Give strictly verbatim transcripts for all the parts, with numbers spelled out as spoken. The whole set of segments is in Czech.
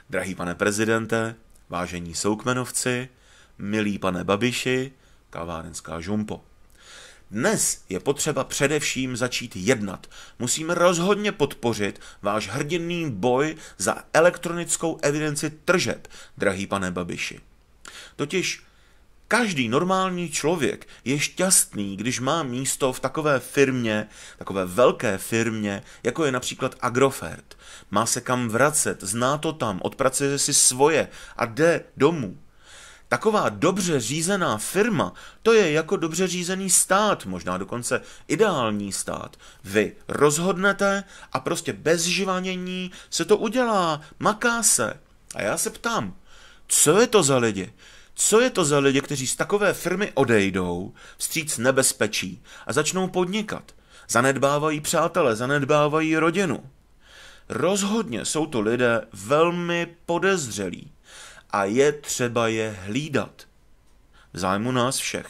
Drahý pane prezidente, vážení soukmenovci, milí pane Babiši, kavárenská žumpo. Dnes je potřeba především začít jednat. Musíme rozhodně podpořit váš hrdinný boj za elektronickou evidenci tržeb, drahý pane Babiši. Totiž každý normální člověk je šťastný, když má místo v takové firmě, takové velké firmě, jako je například Agrofert. Má se kam vracet, zná to tam, odpracuje si svoje a jde domů. Taková dobře řízená firma, to je jako dobře řízený stát, možná dokonce ideální stát. Vy rozhodnete a prostě bez živanění se to udělá, maká se. A já se ptám, co je to za lidi? Co je to za lidi, kteří z takové firmy odejdou, vstříc nebezpečí a začnou podnikat? Zanedbávají přátele, zanedbávají rodinu. Rozhodně jsou to lidé velmi podezřelí a je třeba je hlídat v zájmu nás všech.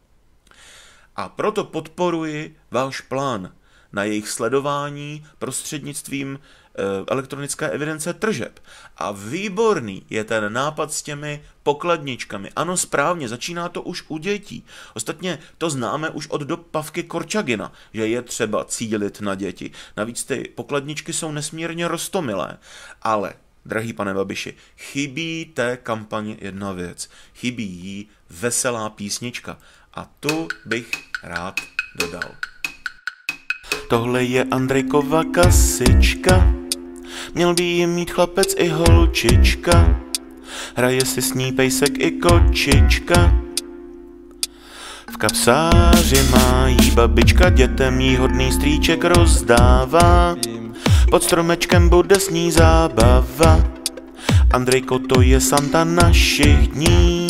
A proto podporuji váš plán na jejich sledování prostřednictvím elektronické evidence tržeb. A výborný je ten nápad s těmi pokladničkami. Ano, správně, začíná to už u dětí. Ostatně to známe už od dob Pavky Korčagina, že je třeba cílit na děti. Navíc ty pokladničky jsou nesmírně roztomilé. Ale, drahý pane Babiši, chybí té kampani jedna věc. Chybí jí veselá písnička. A tu bych rád dodal. Tohle je Andrejkova kasička, měl by jí mít chlapec i holčička, hraje si s ní pejsek i kočička. V kapsáři má jí babička, dětem jí hodný strýček rozdává, pod stromečkem bude s ní zábava. Andrejko, to je Santa našich dní,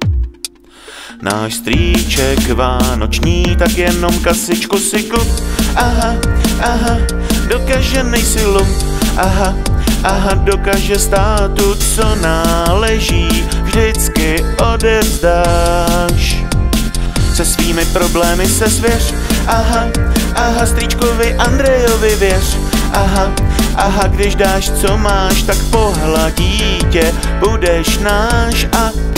náš strýček vánoční, tak jenom kasičku si kup. Aha, aha, dokáže nejsi lump. Aha, aha, dokáže státu, co náleží, vždycky odevzdáš. Se svými problémy se svěř. Aha, aha, strýčkovi Andrejovi věř. Aha, aha, když dáš, co máš, tak pohladí tě, budeš náš. A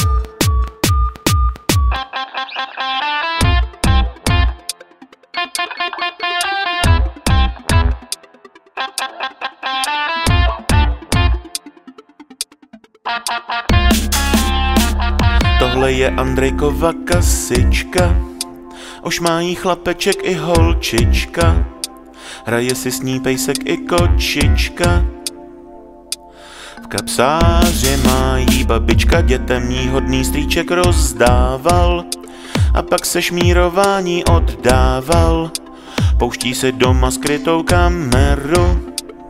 tohle je Andrejkova kasička, už má jí chlapeček i holčička, hraje si s ní pejsek i kočička. V kapsáři má jí babička, dětem jí hodný strýček rozdával a pak se šmírování oddával. Pouští si doma skrytou kameru,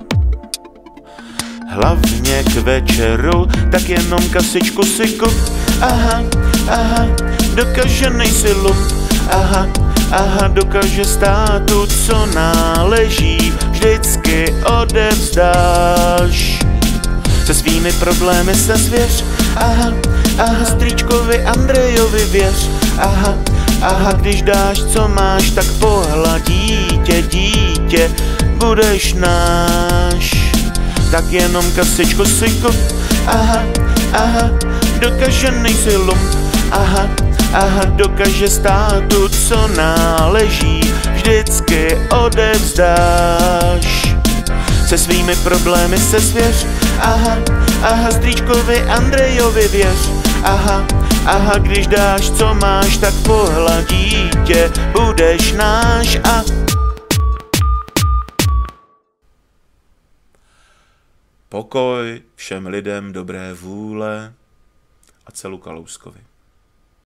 hlavně k večeru, tak jenom kasičku si kup. Aha, aha, dokáže nejsi lump. Aha, aha, dokáže státu, co náleží, vždycky odevzdáš. Se svými problémy se svěř. Aha, aha, strýčkovi Andrejovi věř. Aha, aha, když dáš, co máš, tak pohladí tě, dítě, budeš náš. Tak jenom kasičku si kup. Aha, aha, dokáže nejsi lump. Aha, aha, dokáže státu, co náleží, vždycky odevzdáš. Se svými problémy se svěř. Aha, aha, strýčkovi Andrejovi věř. Aha, aha, když dáš, co máš, tak pohladí tě, budeš náš. A pokoj všem lidem dobré vůle a celu Kalouskovi.